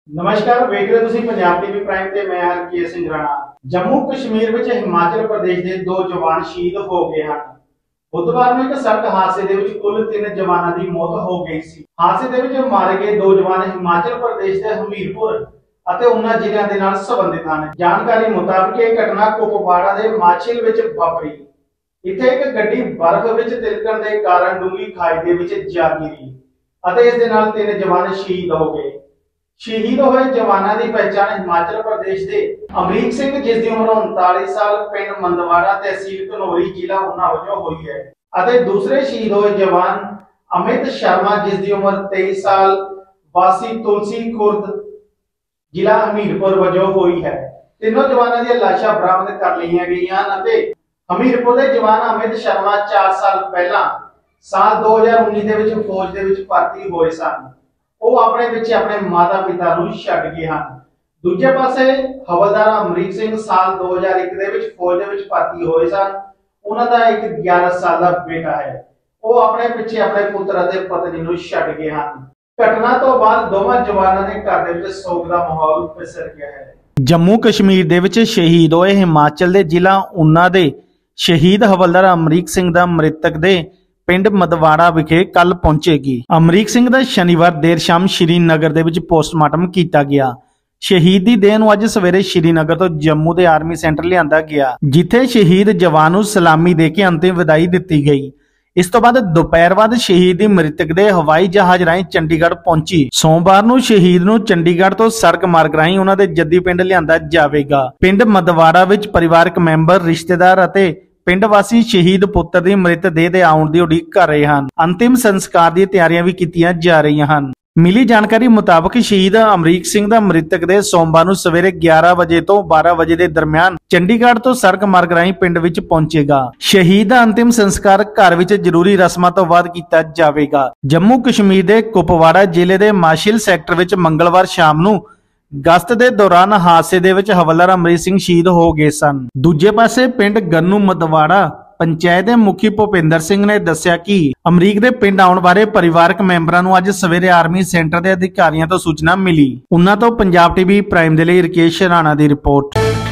नमस्कार वेख रहे तुसी पंजाब टीवी प्राइम ते मैं हरकेश सिंह राणा। जम्मू कश्मीर विच हिमाचल प्रदेश के दो जवान शहीद हो गए हैं। बुधवार ਨੂੰ एक सड़क हादसे ਦੇ ਵਿੱਚ ਕੁੱਲ 3 ਜਵਾਨਾਂ ਦੀ ਮੌਤ ਹੋ ਗਈ ਸੀ। ਹਾਦਸੇ ਦੇ ਵਿੱਚ ਮਾਰੇ ਗਏ ਦੋ ਜਵਾਨ ਹਿਮਾਚਲ ਪ੍ਰਦੇਸ਼ ਦੇ ਹਮੀਰਪੁਰ ਅਤੇ ਉਹਨਾਂ ਜ਼ਿਲ੍ਹਿਆਂ ਦੇ ਨਾਲ ਸੰਬੰਧਿਤ ਹਨ। ਜਾਣਕਾਰੀ ਮੁਤਾਬਕ ਇਹ ਘਟਨਾ ਕੁਪਵਾੜਾ ਦੇ ਮਾਛਿਲ ਵਿੱਚ ਵਾਪਰੀ। ਇੱਥੇ ਇੱਕ ਗੱਡੀ ਬਰਫ਼ ਵਿੱਚ ਤਿਲਕਣ ਦੇ ਕਾਰਨ ਡੂੰਘੀ ਖਾਈ ਦੇ ਵਿੱਚ ਜਾ ਗਿਰੀ ਅਤੇ ਇਸ ਦੇ ਨਾਲ 3 ਜਵਾਨ ਸ਼ਹੀਦ ਹੋ ਗਏ। शहीद हुए जवानों की पहचान हिमाचल प्रदेश के अमरीक सिंह जिसकी उम्र 39 साल पिंड मंदवाड़ा तहसील घनौरी जिला ऊना वजों हुई है। दूसरे शहीद हुए जवान अमित शर्मा जिसकी उम्र 23 साल वासी तुलसी खुर्द जिला हमीरपुर वजों हुई है। तीनों जवानों दी लाशां बरामद कर लिया गई। हमीरपुर के जवान अमित शर्मा 4 साल पहला साल 2019 ਦੇ ਵਿੱਚ फौज ਦੇ ਵਿੱਚ ਭਰਤੀ ਹੋਏ ਸਨ। ਉਹ ਆਪਣੇ ਪਿੱਛੇ ਆਪਣੇ ਮਾਤਾ ਪਿਤਾ ਨੂੰ ਛੱਡ ਗਏ ਹਨ। ਦੂਜੇ ਪਾਸੇ ਹਵਲਦਾਰ ਅਮਰੀਕ ਸਿੰਘ ਸਾਲ 2001 ਦੇ ਵਿੱਚ ਫੌਜ ਦੇ ਵਿੱਚ ਭਰਤੀ ਹੋਏ ਸਨ। ਉਹਨਾਂ ਦਾ ਇੱਕ 11 ਸਾਲ ਦਾ ਬੇਟਾ ਹੈ। ਉਹ ਆਪਣੇ ਪਿੱਛੇ ਆਪਣੇ ਪੁੱਤਰ ਅਤੇ ਪਤਨੀ ਨੂੰ ਛੱਡ ਗਏ ਹਨ। ਘਟਨਾ ਤੋਂ ਬਾਅਦ ਦੋਵਾਂ ਜਵਾਨਾਂ ਦੇ ਘਰ ਦੇ ਵਿੱਚ ਸੋਗ ਦਾ ਮਾਹੌਲ ਪਸਰ ਗਿਆ ਹੈ। ਜੰਮੂ ਕਸ਼ਮੀਰ ਦੇ ਵਿੱਚ ਸ਼ਹੀਦ ਹੋਏ ਹਿਮਾਚਲ ਦੇ ਜ਼ਿਲ੍ਹਾ ਊਨਾ ਦੇ ਸ਼ਹੀਦ ਹਵਲਦਾਰ ਅਮਰੀਕ ਸਿੰਘ ਦਾ ਮ੍ਰਿਤਕ ਦੇ पिंड मदवाड़ा विखे कल पहुंचेगी। अमरीक सिंह का शनिवार देर शाम श्रीनगर दे विच पोस्टमार्टम किया गया। शहीद की देह नूं अज सवेरे श्रीनगर तो जम्मू के आर्मी सेंटर लिया गया, जिथे शहीद जवान नूं सलामी दे के अंतिम विदाई दी गई। इस तो बाद दोपहर बाद शहीद की मृतक दे हवाई जहाज राही चंडीगढ़ पहुंची। सोमवार नूं शहीद नूं चंडीगढ़ तो सड़क मार्ग राही उन्हां दे जद्दी पिंड लिया जाएगा। पिंड मदवाड़ा विच परिवारक मैंबर रिश्तेदार अते पिंड वासी शहीद पुत्र की मृत देह दे आउण दी उड़ीक कर रहे हैं। अंतिम संस्कार दी तैयारियां भी कीतियां जा रही हैं। मिली जानकारी मुताबक शहीद अमरीक सिंह दा मृतक देह सोमवार नूं सवेरे 11 बजे तो 12 बजे के दरमियान चंडीगढ़ तो सड़क मार्ग राही पिंड विच पहुंचेगा। शहीद दा अंतिम संस्कार घर विच जरूरी रस्मां तो बाद कीता जावेगा। जम्मू कश्मीर के कुपवाड़ा जिले के माशिल सैक्टर विच मंगलवार शाम नूं गश्त के दौरान हादसे दे विच हवलदार अमरीक सिंह शहीद हो गए सन। दूजे पासे पिंड गन्नू मदवाड़ा पंचायत मुखी भूपिंदर सिंह ने दस्सिया कि अमरीक दे पिंड आउण बारे परिवारक मैंबरां नूं अज सवेरे आर्मी सेंटर के अधिकारियों तो सूचना मिली। उन्हां तो पंजाब टीवी प्राइम दे लई हरकेश राणा दी रिपोर्ट।